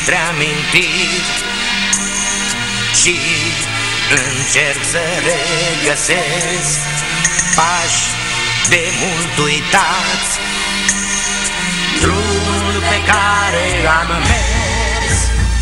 printre amintiri și încerc să regăsesc pași de mult uitați, drumul pe care am mers.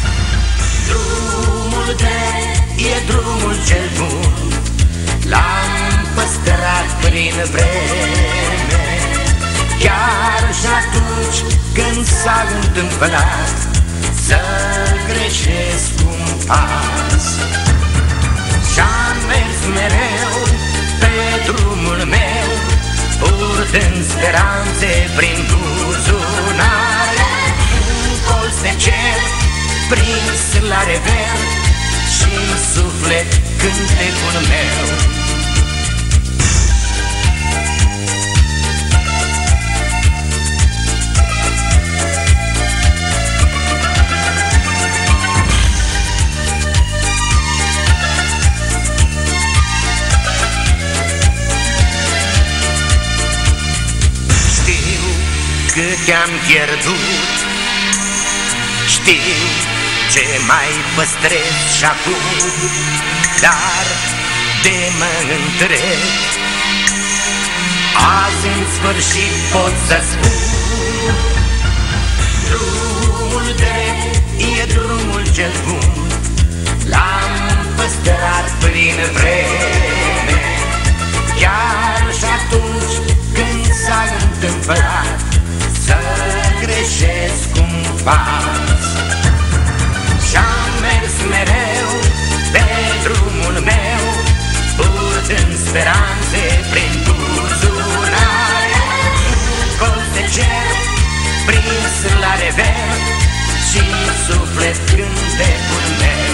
Drumul drept e drumul cel bun, l-am păstrat prin vreme, chiar și atunci când s-a întâmplat să greșesc un pas. Și-am mers mereu pe drumul meu, purtând speranțe prin buzunare, în colț de cer prins la rever și-n suflet cântecul meu. Cât te-am pierdut, știu ce mai păstrez și acum, dar de mă întreb, azi în sfârșit pot să spun, drumul drept e drumul cel bun, l-am păstrat prin vreme, chiar și atunci când s-a întâmplat să greșesc un pas. Și-am mers mereu pe drumul meu, purtând speranțe prin buzunare, în colț de cer prins la rever și-n suflet cântecul meu.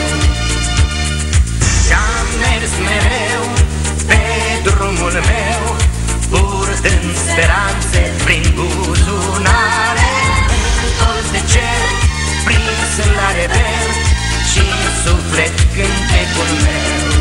Și-am mers mereu pe drumul meu, purtând speranțe prin buzunare, în colț de cer prins la rever și-n suflet cântecul meu.